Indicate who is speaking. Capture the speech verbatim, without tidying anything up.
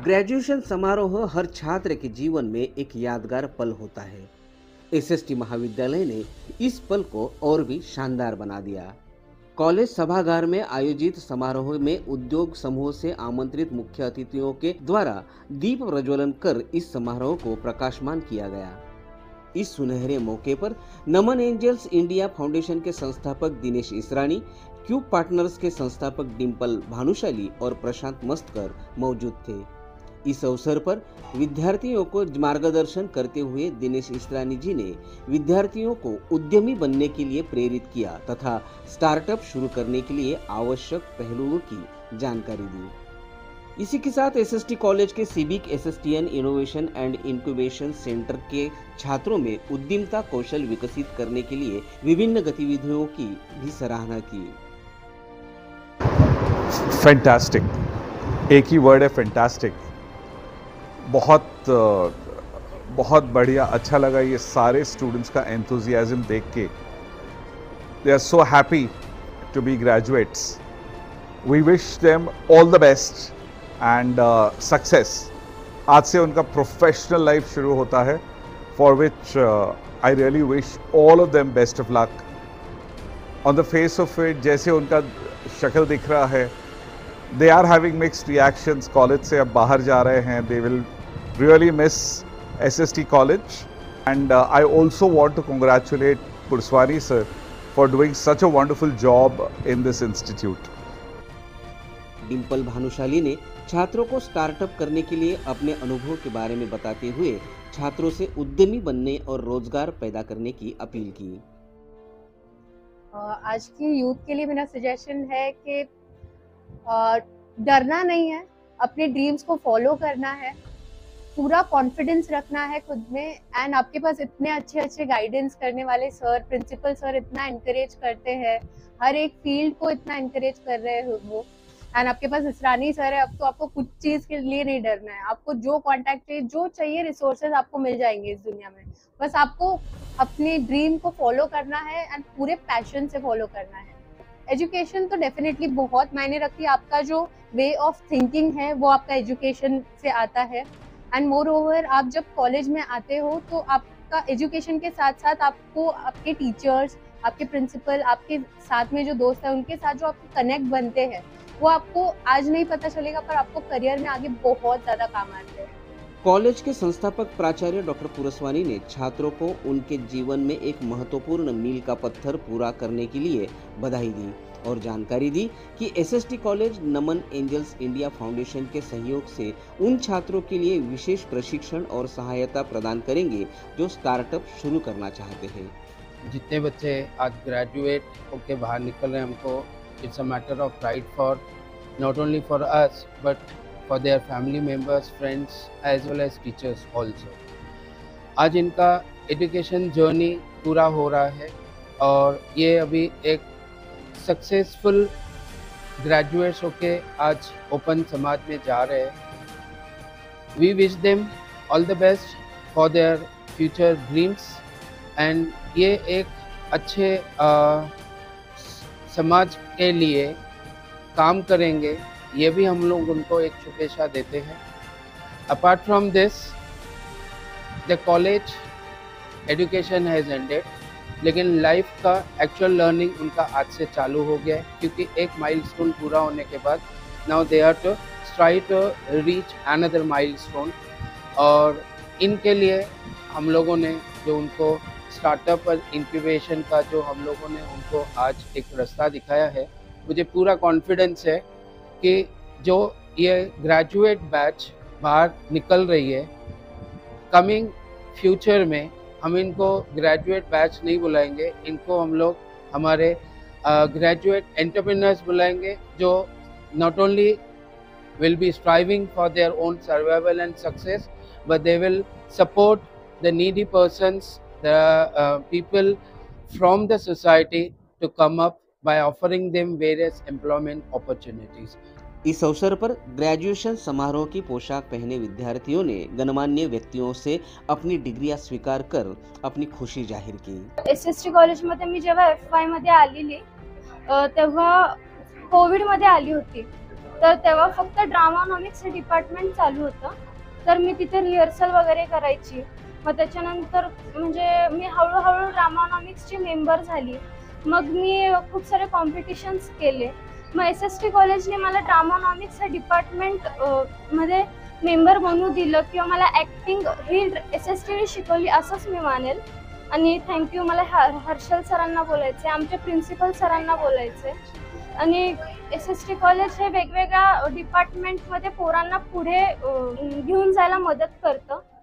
Speaker 1: Graduation समारोह हर छात्र के जीवन में एक यादगार पल होता है। एसएसटी महाविद्यालय ने इस पल को और भी शानदार बना दिया। कॉलेज सभागार में आयोजित समारोह में उद्योग समूह से आमंत्रित मुख्य अतिथियों के द्वारा दीप प्रज्वलन कर इस समारोह को प्रकाशमान किया गया। इस सुनहरे मौके पर नमन एंजल्स इंडिया फाउंडेशन के संस्थापक दिनेश इसरानी, क्यूब पार्टनर्स के संस्थापक डिम्पल भानुशाली और प्रशांत मस्तकर मौजूद थे। इस अवसर पर विद्यार्थियों को मार्गदर्शन करते हुए दिनेश इसरानी जी ने विद्यार्थियों को उद्यमी बनने के लिए प्रेरित किया तथा स्टार्टअप शुरू करने के लिए आवश्यक पहलुओं की जानकारी दी। इसी के साथ एसएसटी कॉलेज के civic SSTN innovation and incubation centre के छात्रों में उद्यमिता कौशल विकसित करने के लिए विभिन्न गतिविधियों की भी सराहना की।
Speaker 2: फैंटास्टिक, एक ही वर्ड है, फैंटास्टिक। बहुत बहुत बढ़िया, अच्छा लगा ये सारे स्टूडेंट्स का एंथुजियाज्म देख के। They are so happy to be graduates. We wish them all the best and success. आज से उनका प्रोफेशनल लाइफ शुरू होता है, for which I really wish all of them best of luck. On the face of it, जैसे उनका शक्ल दिख रहा है, they are having mixed reactions। College से अब बाहर जा रहे हैं, they will really miss S S T college and uh, I also want to congratulate Purswani sir for doing such a wonderful job in this institute।
Speaker 1: Dimple Bhanushali ने छात्रों को startup करने के लिए अपने अनुभव के बारे में बताते हुए छात्रों से उद्यमी बनने और रोजगार पैदा करने की अपील की।
Speaker 3: आज की यूथ के लिए मेरा सजेशन है कि डरना नहीं है, अपने ड्रीम्स को फॉलो करना है, पूरा कॉन्फिडेंस रखना है खुद में। एंड आपके पास इतने अच्छे अच्छे गाइडेंस करने वाले सर, प्रिंसिपल सर इतना एनकरेज करते हैं, हर एक फील्ड को इतना एनकरेज कर रहे हैं वो। एंड आपके पास इसरानी सर है, अब तो आपको कुछ चीज के लिए नहीं डरना है। आपको जो कॉन्टैक्ट चाहिए, जो चाहिए, रिसोर्सेज आपको मिल जाएंगे इस दुनिया में। बस आपको अपने ड्रीम को फॉलो करना है एंड पूरे पैशन से फॉलो करना है। एजुकेशन तो डेफिनेटली बहुत मायने रखती है। आपका जो वे ऑफ थिंकिंग है वो आपका एजुकेशन से आता है। एंड मोर ओवर, आप जब कॉलेज में आते हो तो आपका एजुकेशन के साथ साथ आपको आपके टीचर्स, आपके प्रिंसिपल, आपके साथ में जो दोस्त हैं, उनके साथ जो आपके कनेक्ट बनते हैं, वो आपको आज नहीं पता चलेगा पर आपको करियर में आगे बहुत ज़्यादा काम आते हैं।
Speaker 1: कॉलेज के संस्थापक प्राचार्य डॉक्टर पुरस्वानी ने छात्रों को उनके जीवन में एक महत्वपूर्ण मील का पत्थर पूरा करने के लिए बधाई दी और जानकारी दी कि SST college Naman Angels India Foundation के सहयोग से उन छात्रों के लिए विशेष प्रशिक्षण और सहायता प्रदान करेंगे जो स्टार्टअप शुरू करना चाहते हैं।
Speaker 4: जितने बच्चे आज ग्रेजुएट होकर बाहर निकल रहे हैं, हमको it's a matter of pride for not only for us but for their family members, friends as well as teachers also। आज इनका एजुकेशन जर्नी पूरा हो रहा है और ये अभी एक सक्सेसफुल ग्रेजुएट्स होके आज ओपन समाज में जा रहे हैं। We wish them all the best for their future dreams and ये एक अच्छे आ, समाज के लिए काम करेंगे, ये भी हम लोग उनको एक शुभेच्छा देते हैं। Apart from this, the college education has ended, लेकिन लाइफ का एक्चुअल लर्निंग उनका आज से चालू हो गया है, क्योंकि एक माइलस्टोन पूरा होने के बाद now they are to try to reach another milestone. और इनके लिए हम लोगों ने जो उनको स्टार्टअप और इंक्यूबेशन का जो हम लोगों ने उनको आज एक रास्ता दिखाया है, मुझे पूरा कॉन्फिडेंस है कि जो ये ग्रेजुएट बैच बाहर निकल रही है, कमिंग फ्यूचर में हम इनको ग्रेजुएट बैच नहीं बुलाएंगे, इनको हम लोग हमारे ग्रेजुएट एंटरप्रेन्योर्स बुलाएंगे, जो not only will be striving for their own survival and success but they will support the needy persons, the people from the society to come up by offering them various employment opportunities।
Speaker 1: इस अवसर पर graduation समारोह की पोशाक पहने विद्यार्थियों ने गणमान्य व्यक्तियों से अपनी डिग्रिया स्वीकार कर अपनी खुशी जाहीर की।
Speaker 5: एसएसटी कॉलेजमध्ये मी जेव्हा एफ वाय मध्ये आलेली तेव्हा कोविड मध्ये आली होती तर तेव्हा फक्त ड्रामानॉमिक्स हे डिपार्टमेंट चालू होतं. तर मी तिथे रिहर्सल वगैरे करायची. मग त्याच्यानंतर म्हणजे मी हळूहळू ड्रामानॉमिक्सची मेंबर झाली. मग मी खूप सारे कॉम्पिटिशन्स केले. मग एस एस टी कॉलेजने मला ड्रामानॉमिक्स हे डिपार्टमेंट मध्ये मेंबर बनवू दिलं किंवा मला ॲक्टिंग ही एस एस टीने शिकवली असंच मी मानेल. आणि थँक्यू. मला हर हर्षल सरांना बोलायचे, आमच्या प्रिन्सिपल सरांना बोलायचे. आणि एस एस टी कॉलेज हे वेगवेगळ्या डिपार्टमेंटमध्ये पोरांना पुढे घेऊन जायला मदत करतं.